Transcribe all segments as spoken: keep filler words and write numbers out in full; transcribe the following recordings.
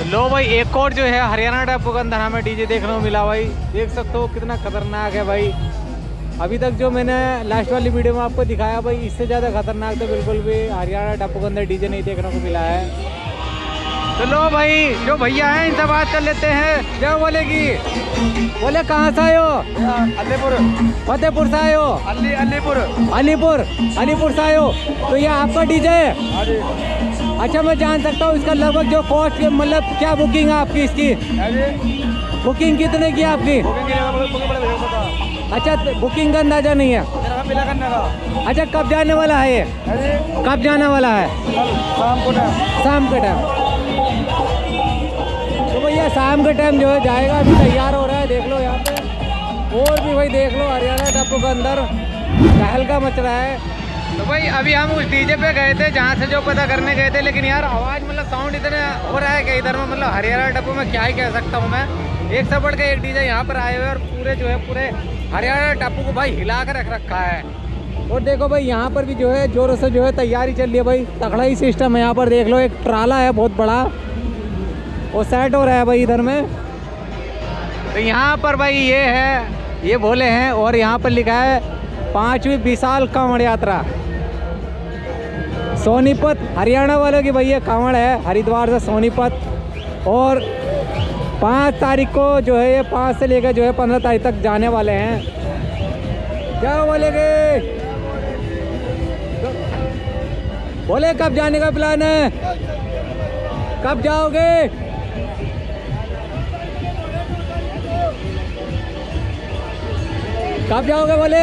लो भाई एक और जो है हरियाणा टाइप के अंदर हमें डीजे देखने को मिला भाई। देख सकते हो कितना खतरनाक है भाई। अभी तक जो मैंने लास्ट वाली वीडियो में आपको दिखाया भाई, इससे ज़्यादा खतरनाक तो बिल्कुल भी हरियाणा टाइप के अंदर डीजे नहीं देखने को मिला है। तो लो भाई जो भैया हैं इनसे बात कर लेते हैं। क्या बोलेगी? बोले कहाँ से आए हो? अलीपुर। फतेहपुर से आए हो? अली अलीपुर अलीपुर अलीपुर से आए हो। तो ये आपका डीजे है? अच्छा मैं जान सकता हूँ इसका लगभग जो कॉस्ट मतलब क्या बुकिंग है आपकी इसकी? बुकिंग कितने की आपकी? अच्छा बुकिंग का अंदाजा नहीं है। अच्छा कब जाने वाला है ये? कब जाने वाला है? शाम को शाम के टाइम। तो भैया शाम के टाइम जो है जाएगा, अभी तैयार हो रहा है देख लो यहाँ पे। और भी भाई देख लो हरियाणा टापू के अंदर तहलका मच रहा है। तो भाई अभी हम उस डीजे पे गए थे जहाँ से जो पता करने गए थे, लेकिन यार आवाज़ मतलब साउंड इतना हो रहा है कि इधर में मतलब हरियाणा टापू में क्या ही कह सकता हूँ मैं। एक से बढ़ के एक डीजे यहाँ पर आए हुए और पूरे जो है पूरे हरियाणा टापू को भाई हिला कर रख रखा है। और देखो भाई यहाँ पर भी जो है जोरों से जो है तैयारी चल रही है भाई। तगड़ा ही सिस्टम है यहाँ पर। देख लो एक ट्राला है बहुत बड़ा, वो सेट हो रहा है भाई इधर में। तो यहाँ पर भाई ये है, ये भोले हैं और यहाँ पर लिखा है पांचवी विशाल कांवड़ यात्रा सोनीपत हरियाणा वालों की भाई ये कांवड़ है हरिद्वार से सोनीपत। और पाँच तारीख को जो है ये पाँच से लेकर जो है पंद्रह तारीख तक जाने वाले हैं। क्या बोलेगे? बोले कब जाने का प्लान है? कब जाओगे? कब जाओगे? बोले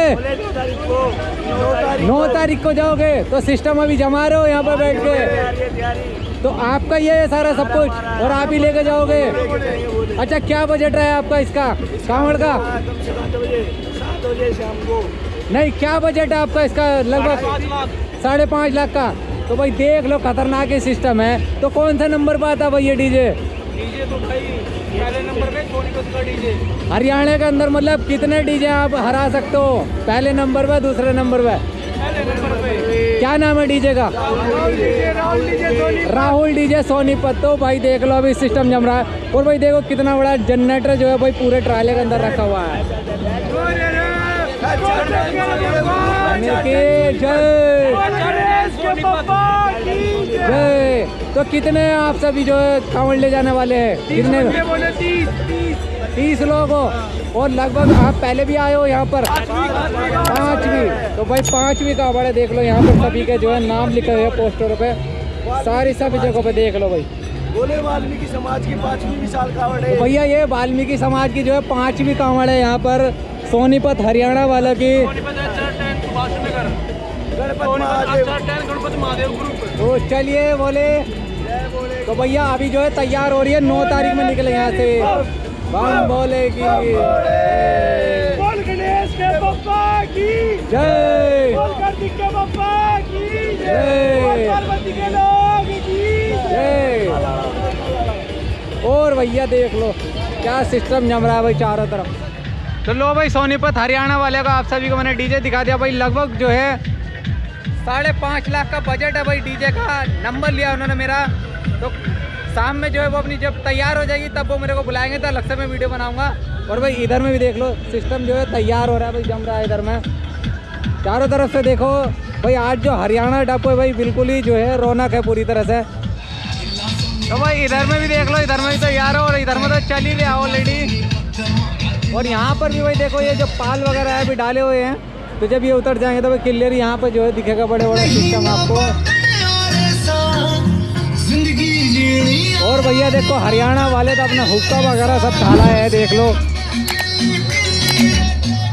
नौ तारीख को जाओगे। तो सिस्टम अभी जमा रहे हो यहाँ पर बैठ के? तो आपका ये है सारा सब कुछ और आप ही लेके जाओगे? अच्छा क्या बजट है आपका इसका कांवड़ का? नहीं क्या बजट है आपका इसका? लगभग साढ़े पाँच लाख का। तो भाई देख लो खतरनाक ही सिस्टम है। तो कौन सा नंबर पे आता भाई ये डीजे? डीजे तो भाई पहले नंबर पे सोनीपत का डीजे। हरियाणा के अंदर मतलब कितने डीजे आप हरा सकते हो? पहले नंबर पे, दूसरे नंबर पे? पहले नंबर पे। क्या नाम है डीजे का? Rahul DJ. Rahul DJ Rahul DJ Sonipat. तो भाई देख लो अभी सिस्टम जम रहा है। और भाई देखो कितना बड़ा जनरेटर जो है भाई पूरे ट्राले के अंदर रखा हुआ है। जय जय। तो कितने आप सभी जो है कांवड़ ले जाने वाले हैं? कितने? तीस लोग हो। और लगभग आप पहले भी आए हो यहाँ पर? पाँचवीं। तो भाई पाँचवीं कांवड़ है। देख लो यहाँ पर सभी के जो है नाम लिखे हुए हैं पोस्टरों पे, सारी सभी जगहों पे देख लो भाई। बोले वाल्मीकि समाज की पांचवी विशाल कांवड़ है। तो भैया ये वाल्मीकि समाज की जो है पांचवी कांवड़ है यहाँ पर सोनीपत हरियाणा वाला की। गणपति महादेव ग्रुप। तो चलिए बोले। तो भैया अभी जो है तैयार हो रही है, नौ तारीख में निकले यहाँ से। बम बोले की बोल गणेश के बप्पा की जय। बोल कार्तिक के बप्पा की जय। पार्वती के लोग की जय। और भैया देख लो क्या सिस्टम जम रहा है भाई चारों तरफ। तो लो भाई सोनीपत हरियाणा वाले का आप सभी को मैंने डीजे दिखा दिया भाई। लगभग जो है साढ़े पाँच लाख का बजट है भाई। डीजे का नंबर लिया उन्होंने मेरा। तो शाम में जो है वो अपनी जब तैयार हो जाएगी तब वो मेरे को बुलाएंगे, तो अलग से मैं वीडियो बनाऊंगा। और भाई इधर में भी देख लो सिस्टम जो है तैयार हो रहा है भाई, जम रहा है इधर में चारों तरफ से। देखो भाई आज जो हरियाणा टापू है भाई बिल्कुल ही जो है रौनक है पूरी तरह से। तो भाई इधर में भी देख लो, इधर में भी तैयार हो और इधर में तो चल ही रहा ऑलरेडी। और यहाँ पर भी भाई देखो ये जो पाल वगैरह है अभी डाले हुए हैं, तो जब ये उतर जाएंगे तो भाई क्लियर यहाँ पर जो है दिखेगा बड़े बड़ा सिस्टम आपको। और भैया देखो हरियाणा वाले तो अपना हुक्का वगैरह सब डाला है देख लो।